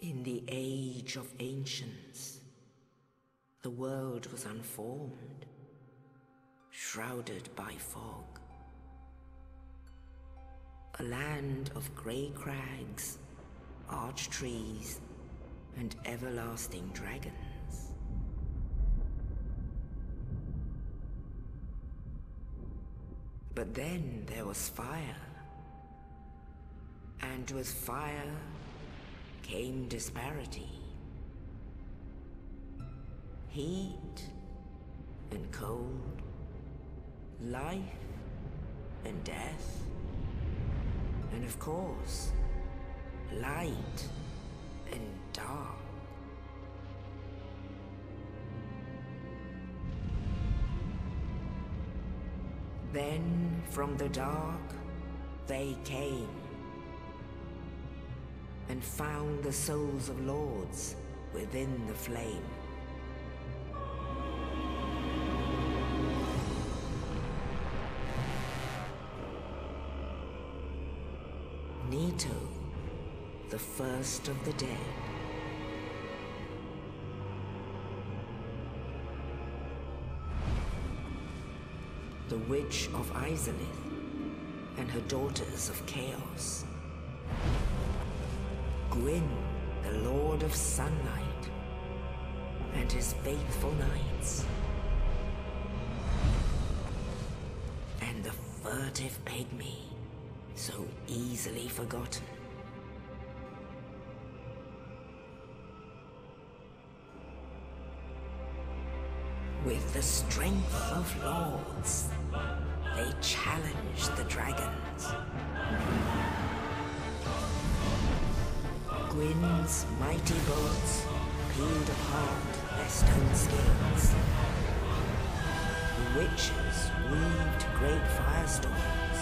In the age of ancients, the world was unformed, shrouded by fog. A land of grey crags, arch trees, and everlasting dragons. But then there was fire, and with fire came disparity. Heat and cold, life and death, and of course, light and dark. Then from the dark they came and found the souls of lords within the flame. Nito, the first of the dead. The Witch of Izalith and her daughters of Chaos. Gwyn, the Lord of Sunlight, and his faithful knights. And the furtive pygmy, so easily forgotten. With the strength of lords, they challenged the dragons. Gwyn's mighty bolts peeled apart their stone scales. The witches weaved great firestorms.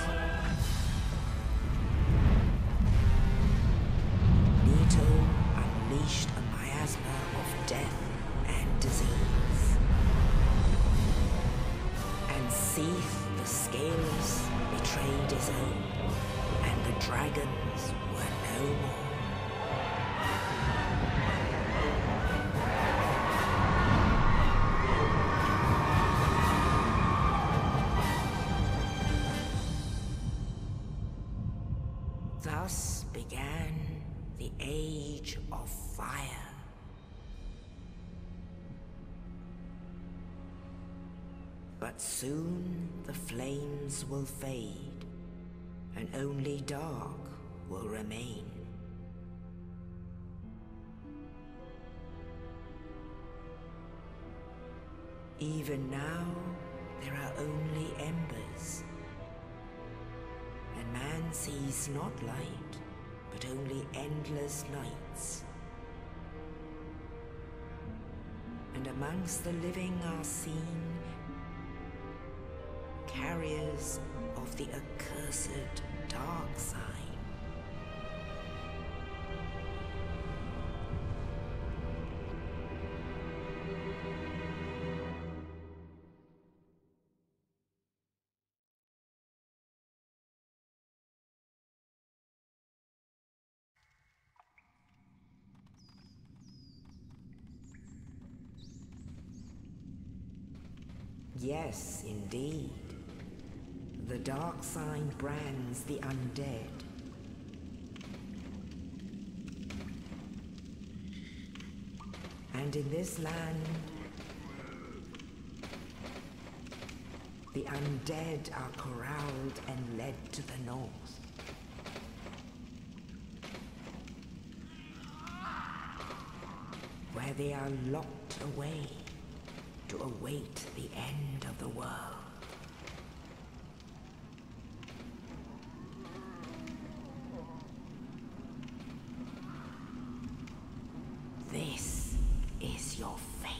Nito unleashed a miasma of death and disease. And Seath the Scaleless betrayed his own, and the dragons were no more. Thus began the Age of Fire. But soon the flames will fade, and only dark will remain. Even now, there are only embers. And man sees not light, but only endless nights. And amongst the living are seen carriers of the accursed dark sign. Yes, indeed. The dark sign brands the undead. And in this land, the undead are corralled and led to the north. Where they are locked away to await the end of the world. This is your fate.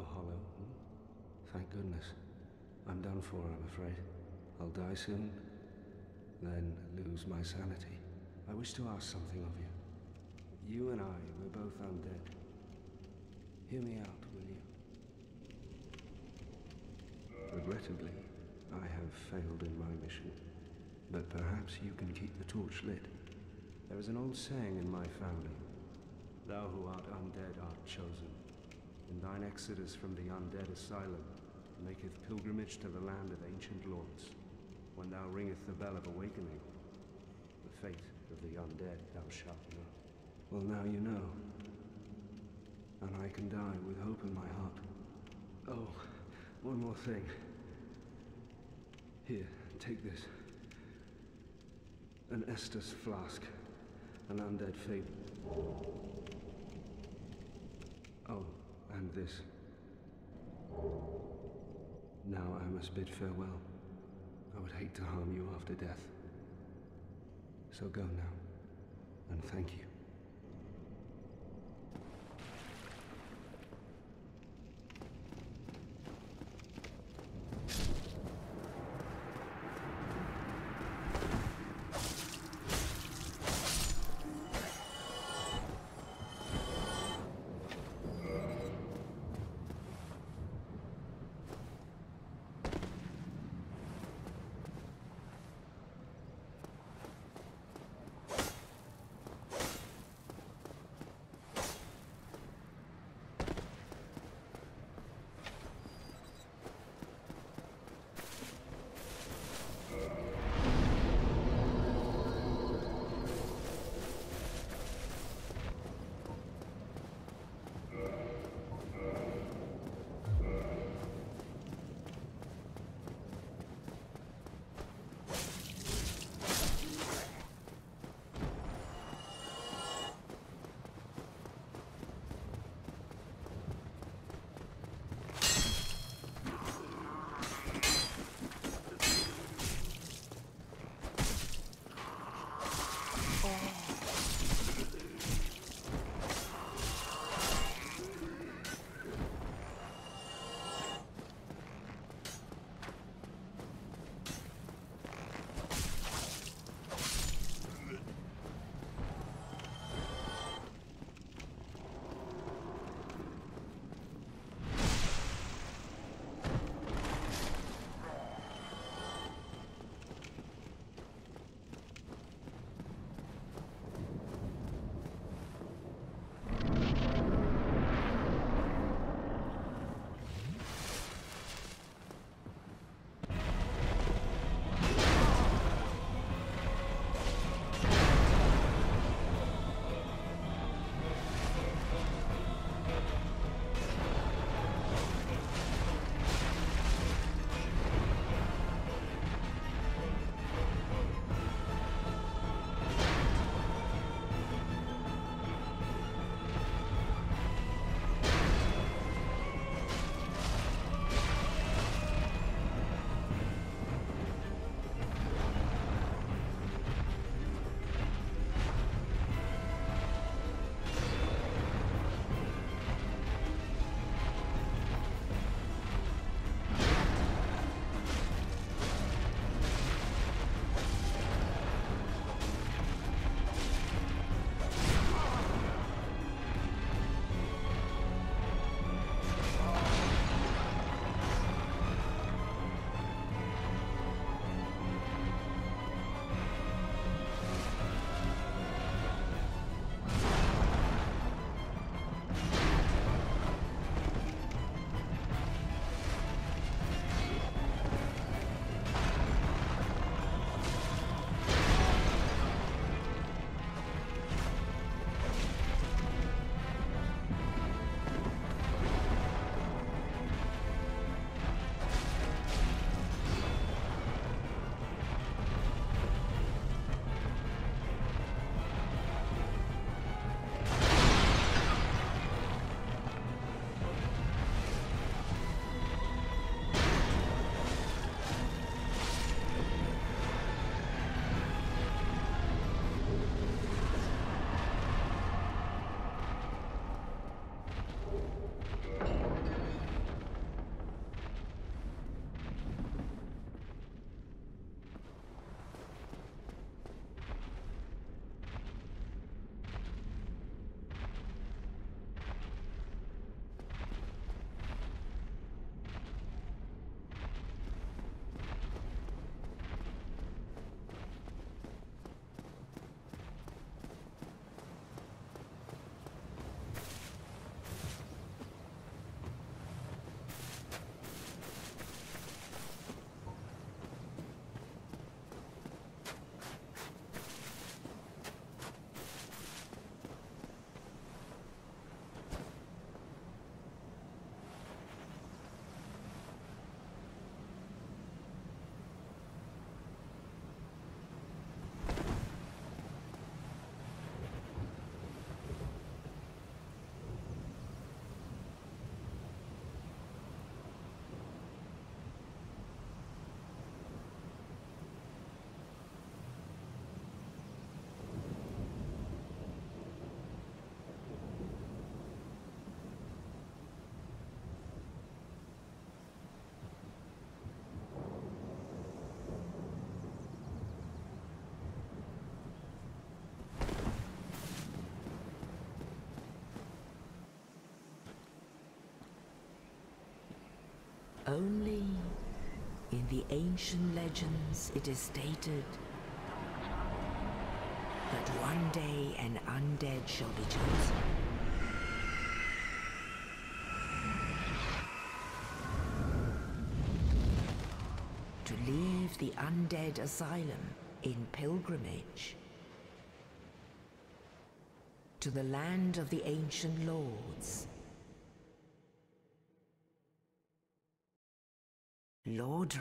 hollow. Thank goodness. I'm done for, I'm afraid. I'll die soon, then lose my sanity. I wish to ask something of you. You and I, we're both undead. Hear me out, will you? Regrettably, I have failed in my mission. But perhaps you can keep the torch lit. There is an old saying in my family. Thou who art undead art chosen. In thine exodus from the undead asylum, maketh pilgrimage to the land of ancient lords. When thou ringeth the bell of awakening, the fate of the undead thou shalt know. Well, now you know. And I can die with hope in my heart. Oh, one more thing. Here, take this. An Estus flask. An undead fable. Oh, and this. Now I must bid farewell. I would hate to harm you after death. So go now, and thank you. Only in the ancient legends it is stated that one day an undead shall be chosen. To leave the undead asylum in pilgrimage to the land of the ancient lords. Lordran.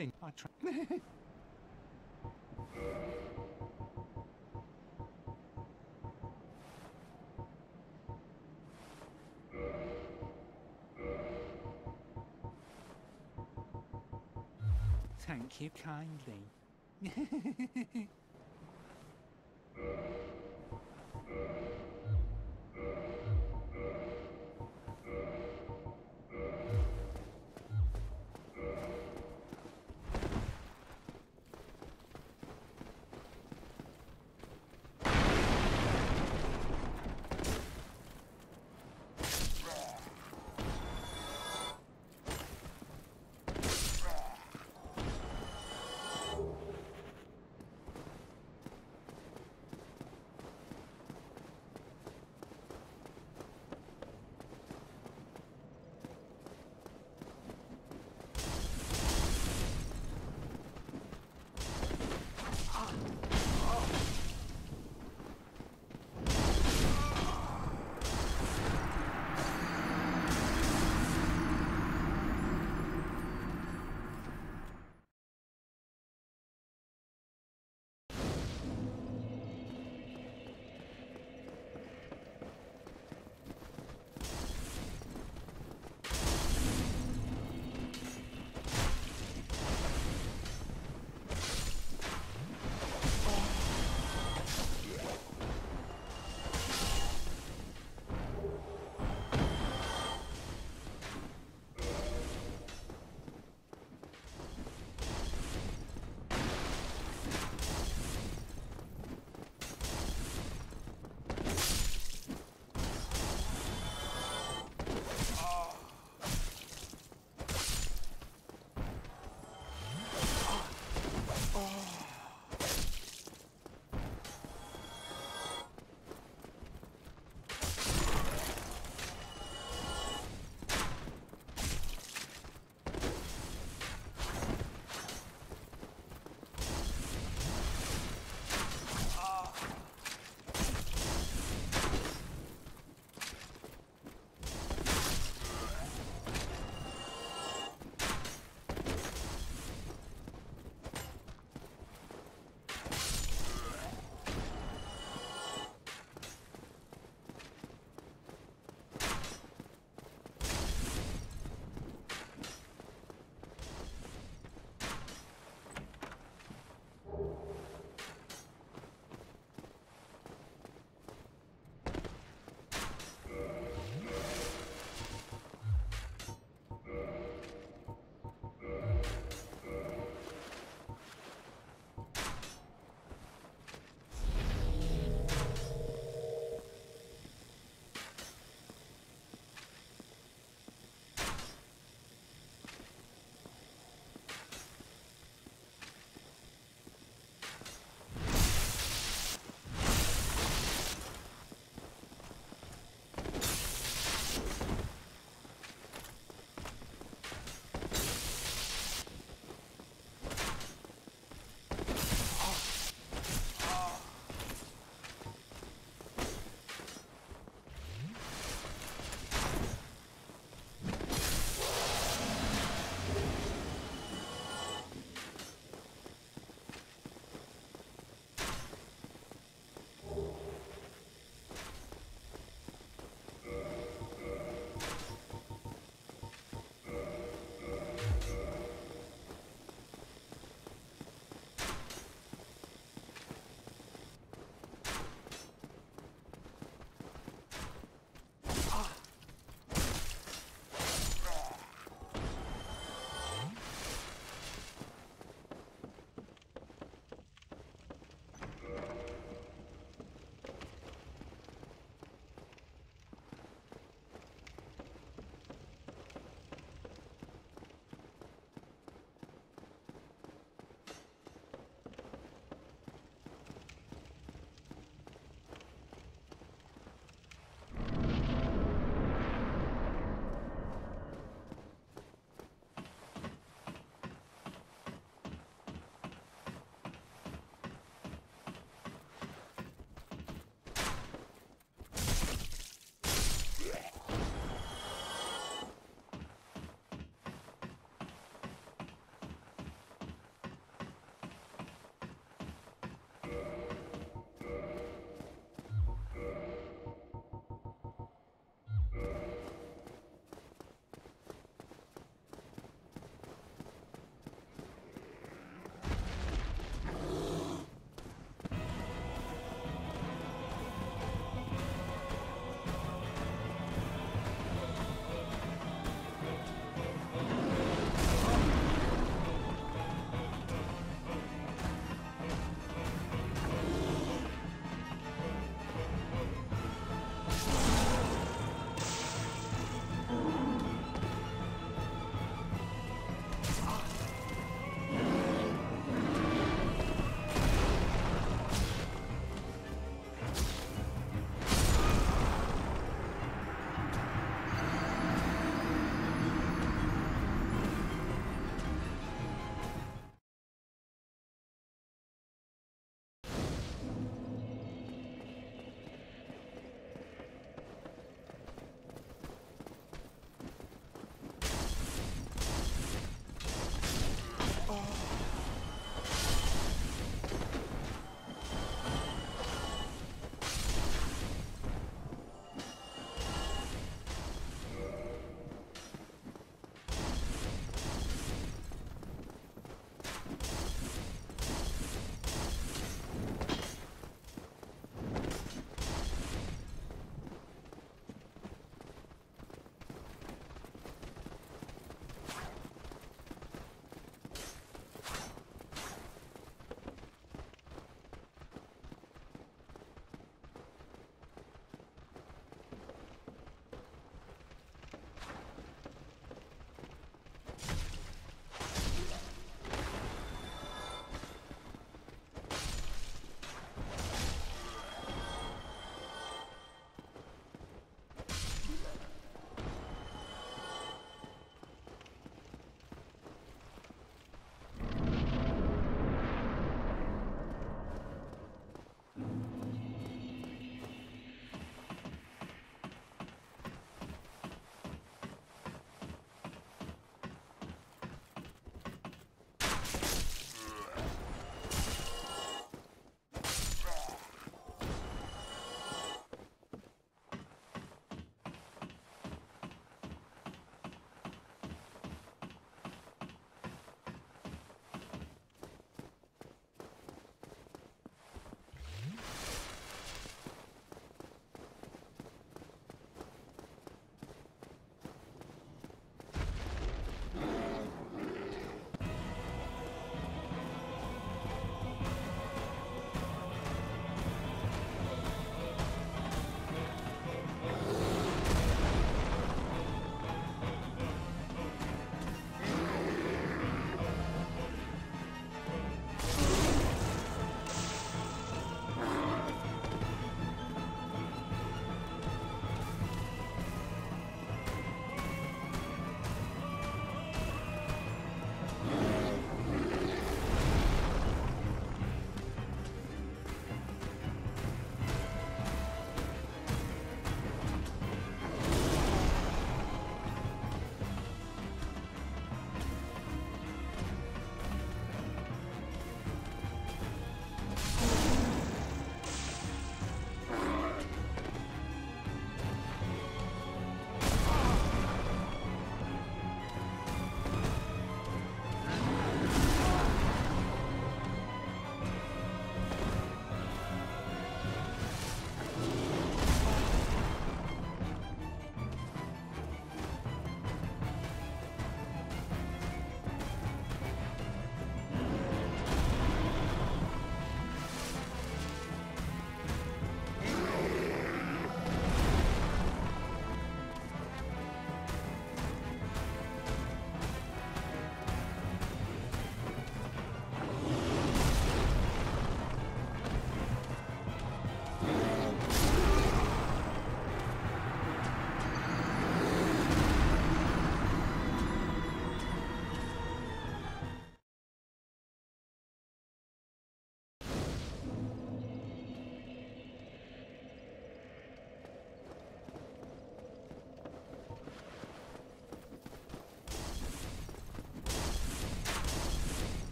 think I try. Thank you kindly.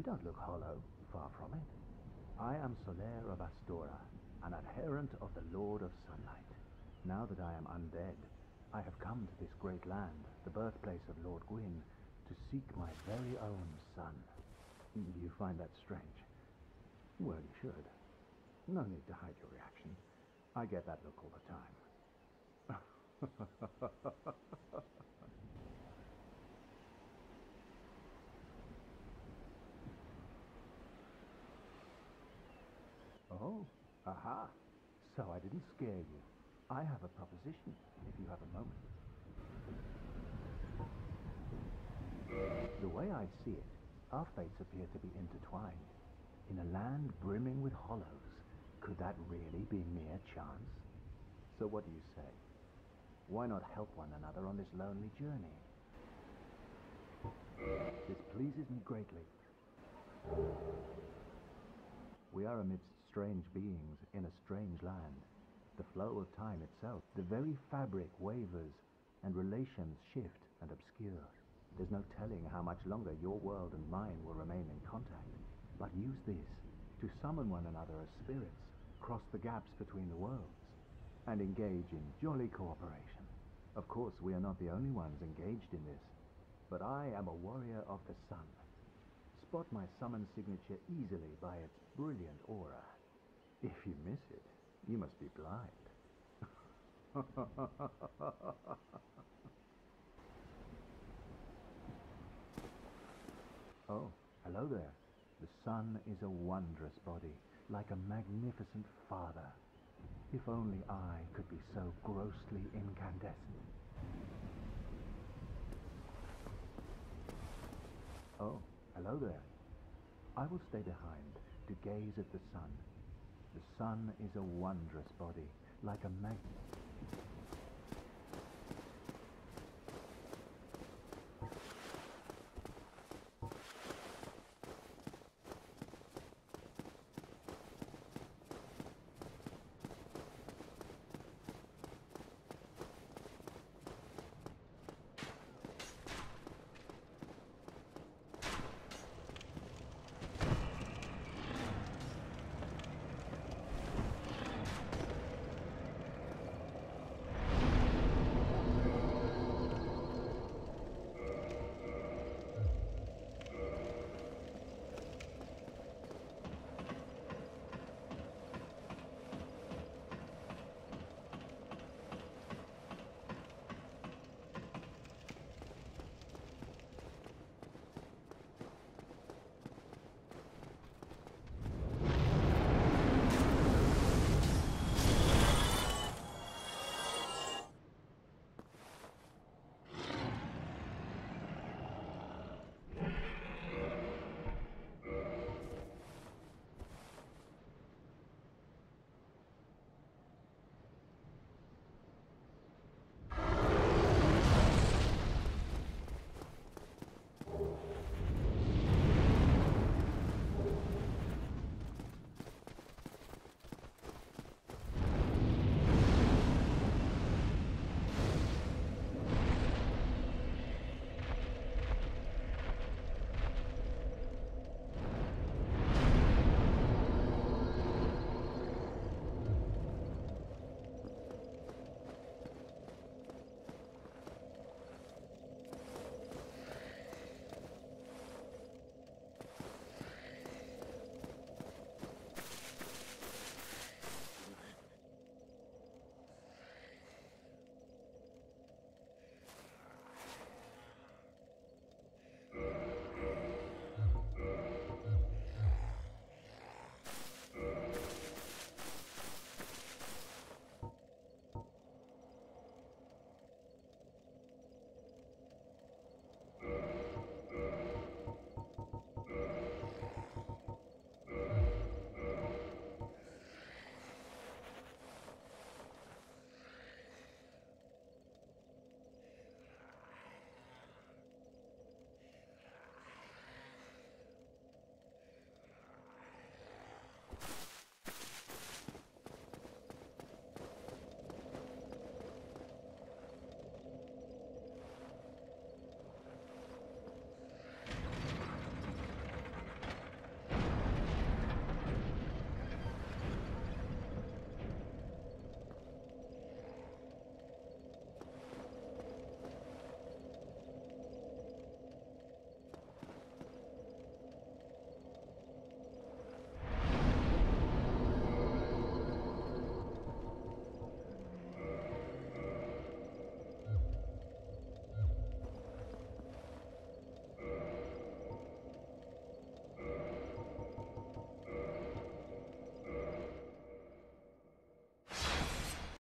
don't look hollow, far from it. I am Solaire of Astora, an adherent of the Lord of Sunlight. Now that I am undead, I have come to this great land, the birthplace of Lord Gwyn, to seek my very own son. You find that strange? Well, you should. No need to hide your reaction. I get that look all the time. Oh, aha. So I didn't scare you. I have a proposition, if you have a moment. The way I see it, our fates appear to be intertwined. In a land brimming with hollows, could that really be mere chance? So what do you say? Why not help one another on this lonely journey? This pleases me greatly. We are amidst strange beings in a strange land. The flow of time itself, the very fabric wavers, and relations shift and obscure. There's no telling how much longer your world and mine will remain in contact. But use this to summon one another as spirits, cross the gaps between the worlds, and engage in jolly cooperation. Of course, we are not the only ones engaged in this, but I am a warrior of the sun. Spot my summon signature easily by its brilliant aura. If you miss it, you must be blind. Oh, hello there. The sun is a wondrous body, like a magnificent father. If only I could be so grossly incandescent. Oh, hello there. I will stay behind to gaze at the sun. The sun is a wondrous body, like a